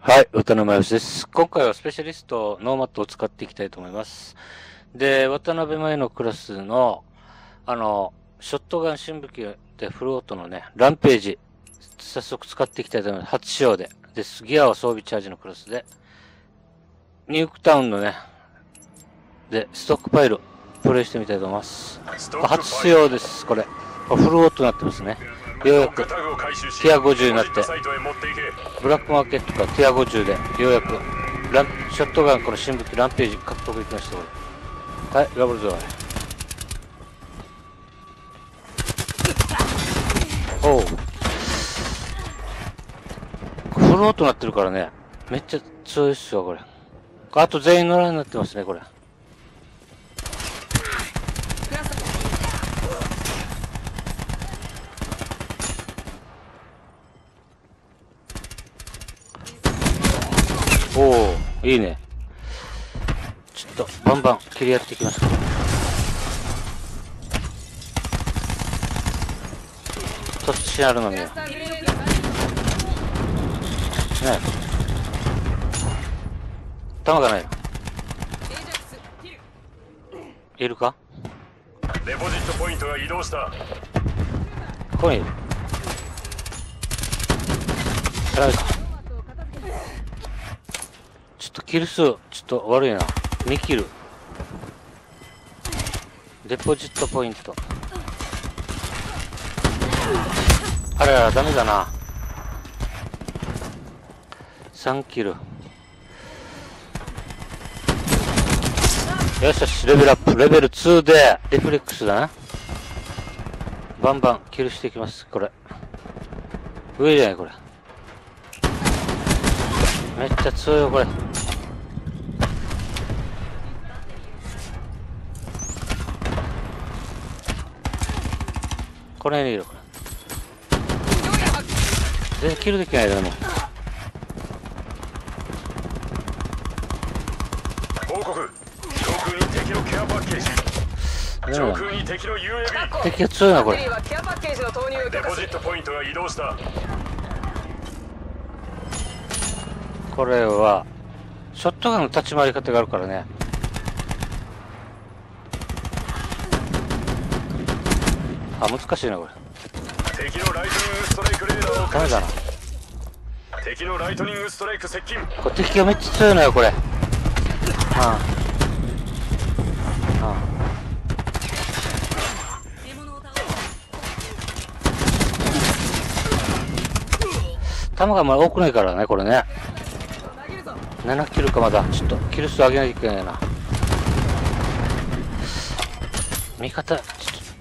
はい、渡辺真由です。今回はスペシャリストノーマットを使っていきたいと思います。で、渡辺真由のクラスの、ショットガン新武器でフルオートのね、ランページ、早速使っていきたいと思います。初使用で。です。ギアは装備チャージのクラスで、ニュークタウンのね、で、ストックパイル、プレイしてみたいと思います。初使用です、これ。フルオートになってますね。ようやくティア50になって、ブラックマーケットからティア50で、ようやくショットガンこの新武器ランページ獲得できました。これはい、ガブルゾーン。おう、フルオートになってるからね、めっちゃ強いっすよこれ。あと全員乗らになってますねこれ。おお、いいね。ちょっとバンバン切り合っていきます。突進あるのにね。弾がないの。いるか？ デポジットポイントが移動した。 ここにいる。ちょっとキル数、ちょっと悪いな。2キル。デポジットポイント。あらら、ダメだな。3キル。よしよし、レベルアップ。レベル2で、リフレックスだな。バンバンキルしていきます、これ。上じゃない、これ。めっちゃ強いよ、これ。この辺にいる、これ。全然キルできないだろ、もう。 報告。上空に敵のケアパッケージ。上空に敵の UAV。 敵が強いな、これ。 デポジットポイントが移動した。 これは、ショットガンの立ち回り方があるからね。あ、難しいな、これ。 敵のライトニングストライクレーダーをダメだな。 敵のライトニングストライク接近。 これ敵がめっちゃ強いのよ、これ。ああ。弾があんまり多くないからね、これね。7キルかまだ。ちょっと、キル数上げなきゃいけないな。味方、ちょっ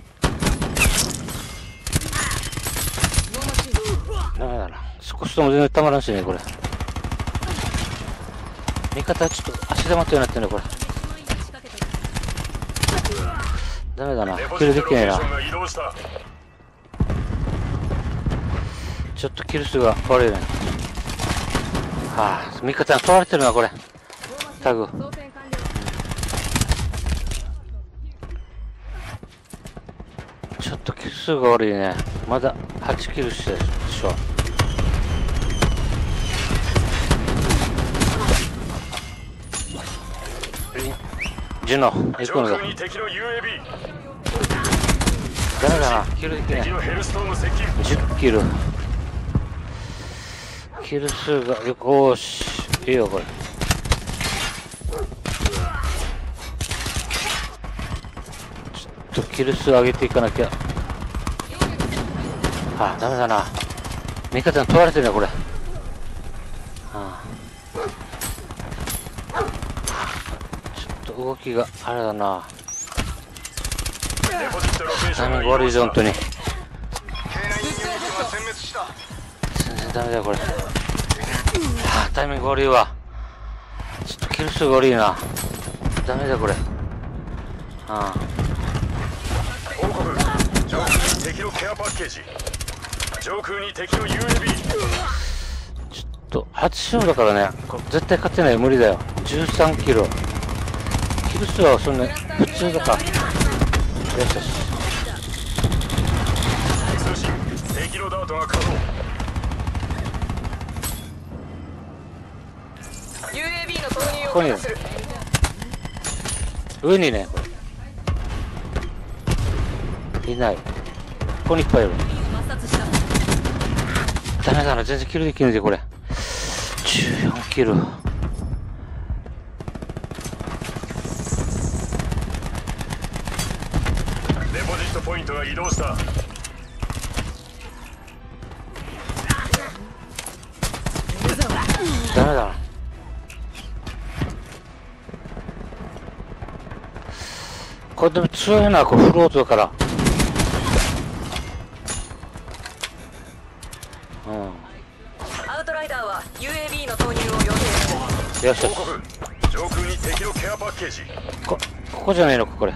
と。ダメだな。少しとも全然たまらんしね、これ。味方、ちょっと足玉ってようになってんね、これ。ダメだな。キルできないな。ちょっとキル数が悪いね。はあ、味方に取られてるな、これ。タグ。ちょっとキル数が悪いね。まだ8キルしてるでしょ。ジュノ、行くのだ。ダメだな、キルできない。10キル。キル数が、よーし、いいよ、これ。ちょっとキル数上げていかなきゃ。あ、ダメだな。味方に取られてるな、これ。ちょっと動きが、あれだな。タイミング悪いぞ、本当に。全然ダメだよ、これ。タイミング悪いわ。ちょっとキル数が悪いな。ダメだこれ。ああ。 報告。上空に敵のケアパッケージ。上空に敵の UAV。 ちょっと初勝だからね。これ絶対勝てない。無理だよ。13キロ。キル数はそんな普通だか。よしよし。 通信。敵のダートが稼働。 の投入をここにいる許可する。 上にね、いない。ここにいっぱいいる。 抹殺した。 ダメだな、全然キルできないで、これ。14キル。 デポジットポイントが移動した。 ダメだな。これでも強いな、これフロートだから。 アウトライダーは UAB の投入を予定する。 よしよし。 報告。上空に敵のケアパッケージ。 ここじゃねえのか、これ。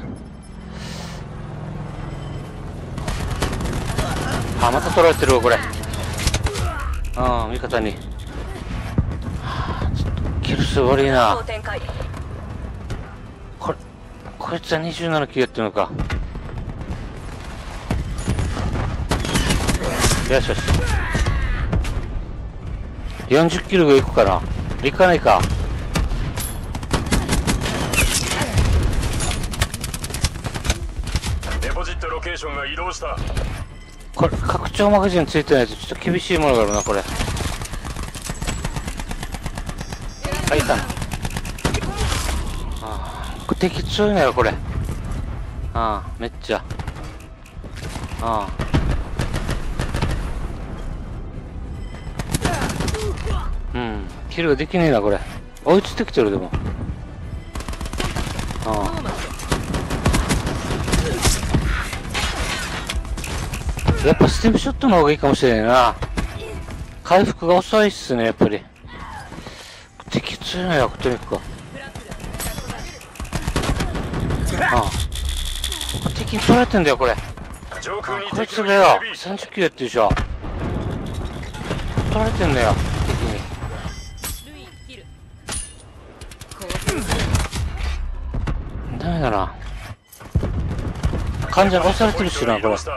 あ、また取られてるわ、これ。味方に。ちょっとキル数悪いな。 展開。 こいつは27キルやってるのか。よしよし。40キルがいくかな。いかないか。 デポジットロケーションが移動した。 これ、拡張マガジンついてないとちょっと厳しいものがあるな、これ。あ、いた。これ敵強いのよ、これ。めっちゃ。キルができねえな、これ。追いついてきてる、でも。やっぱスティーブショットの方がいいかもしれないな。回復が遅いっすね、やっぱり。敵強いのよ、とにかく。敵に取られてんだよ、これ。こいつだよ。30キロやってるでしょ。取られてんだよ、敵に。ダメだな。患者が押されてるしな、これ。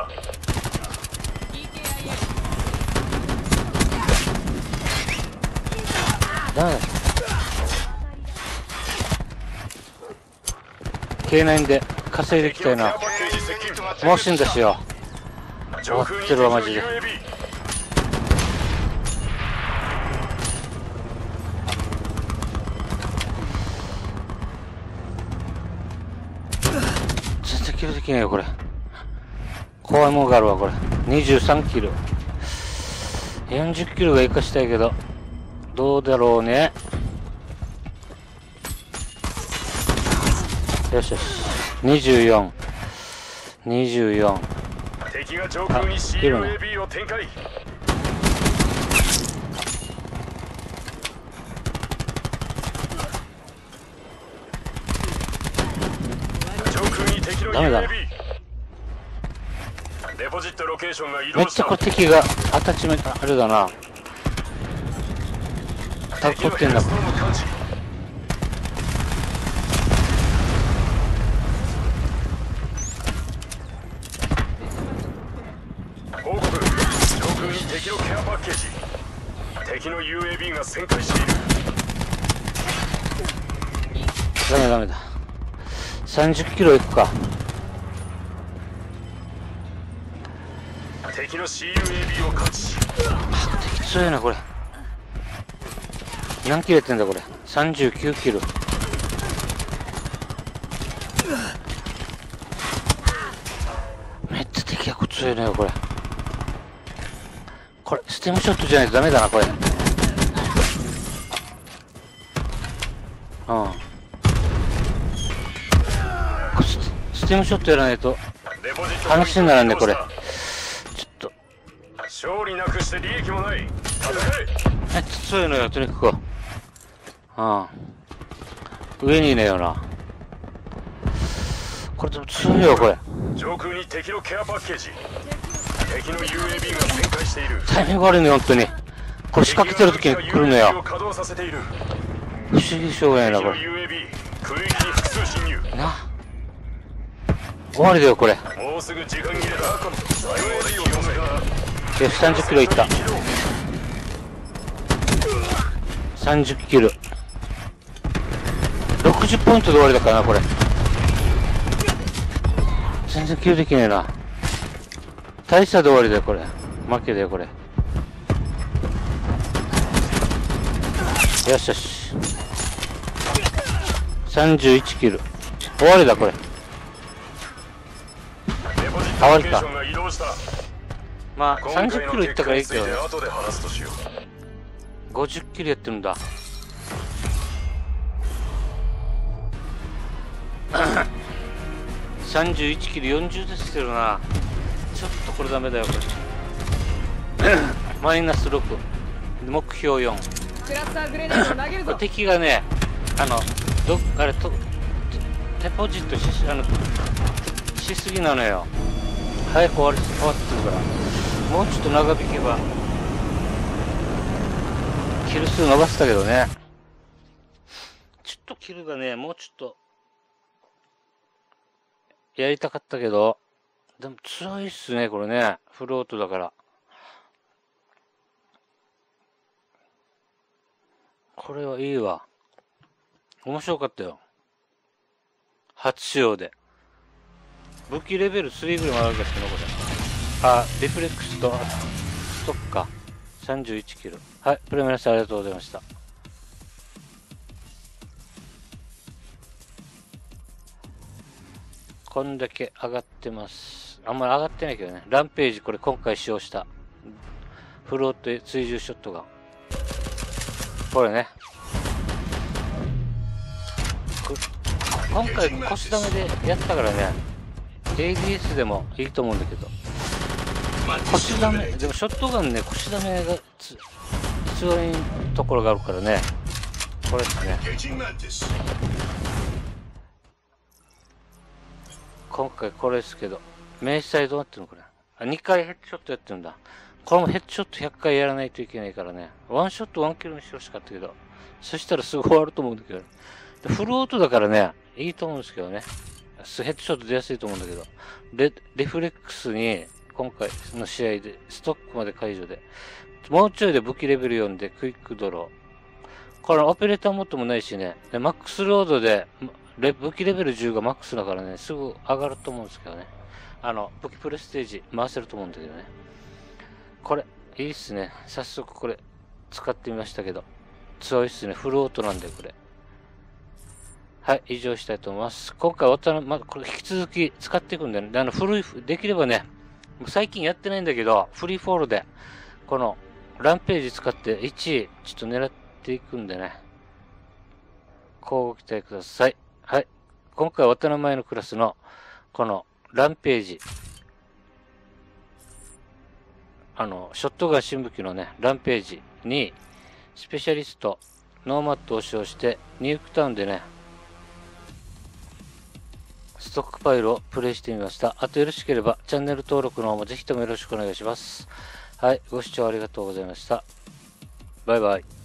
ダメだ。K9 で稼いでいきたいな。もう死んだしよ。終わってるわ、マジで。全然キルできないよ、これ。怖いもんがあるわ、これ。23キル。40キルが生かしたいけど、どうだろうね。よしよし。24。24。 敵が上空に CUAB を展開。上空に敵の UAB。デポジットロケーションが移動した。 めっちゃこれ敵がアタッチメントあれだな。タグ取ってんだ。 報告。上空に敵のケアパッケージ。敵の UAB が旋回している。 ダメだ。30キロいくか。 敵の CUAB を感知。 敵強いな、これ。何キロやってんだ、これ。39キロ。めっちゃ敵が強いのよ、これ。これ、ステムショットじゃないとダメだな、これ。ステムショットやらないと話にならんね、これ。ちょっと。 勝利なくして利益もない。戦え。 めっちゃ強いのよ、とにかく。上にいねえよな。これでも強いよ、これ。 上空に敵のケアパッケージ。敵の UAB が旋回している。 タイミング悪いね、本当に。これ仕掛けてる時に来るのよ。 稼働させている。 不思議しょうがないな、これ。 UAB 空域に複数侵入。 な。終わりだよ、これ。 もうすぐ時間切れだ。最後でよ、止めた。 よし、30キロいった。30キロ。 60ポイントで終わりだからな、これ。全然キルできねえな。大差で終わりだよ、これ。負けだよ、これ。よしよし。31キル。終わりだ、これ。終わりか。まあ、30キロいったからいいけどね。50キロやってるんだ。31キロ40でしてるな。ちょっとこれダメだよ、これ。マイナス6。目標4。 クラスターグレネードを投げるぞ。 敵がね、あれと、デポジットしすぎなのよ。早く終わってるから。もうちょっと長引けば、キル数伸ばしたけどね。ちょっとキルがね、もうちょっと、やりたかったけど、でも強いっすね、これね。フロートだから。これはいいわ。面白かったよ。初使用で。武器レベル3ぐらいまであるんですけど、これ。あ、リフレックスと、ストックか。31キロ。はい、プレミアさんありがとうございました。こんだけ上がってます。あんまり上がってないけどね。ランページ、これ今回使用した。フロート追従ショットガン。これね。今回腰ダメでやったからね。ADS でもいいと思うんだけど。腰ダメ、でもショットガンね、腰ダメが強いところがあるからね。これですね。今回これですけど、明細どうなってるのこれ。あ、2回ヘッドショットやってるんだ。これもヘッドショット100回やらないといけないからね。ワンショット1キロにしてほしかったけど、そしたらすぐ終わると思うんだけど。でフルオートだからね、いいと思うんですけどね。ヘッドショット出やすいと思うんだけど、リフレックスに、今回の試合で、ストックまで解除で、もうちょいで武器レベル4でクイックドロー。これオペレーターモッドもないしね、でマックスロードで、武器レベル10がマックスだからね、すぐ上がると思うんですけどね。武器プレステージ回せると思うんだけどね。これ、いいっすね。早速これ、使ってみましたけど。強いっすね。フルオートなんで、これ。はい、以上したいと思います。今回、まだこれ引き続き使っていくんでね。できればね、最近やってないんだけど、フリーフォールで、この、ランページ使って1位、ちょっと狙っていくんでね。こうご期待ください。はい。今回、渡辺前のクラスの、この、ランページ。ショットガン新武器のね、ランページに、スペシャリスト、ノーマットを使用して、ニュークタウンでね、ストックファイルをプレイしてみました。あとよろしければ、チャンネル登録の方もぜひともよろしくお願いします。はい、ご視聴ありがとうございました。バイバイ。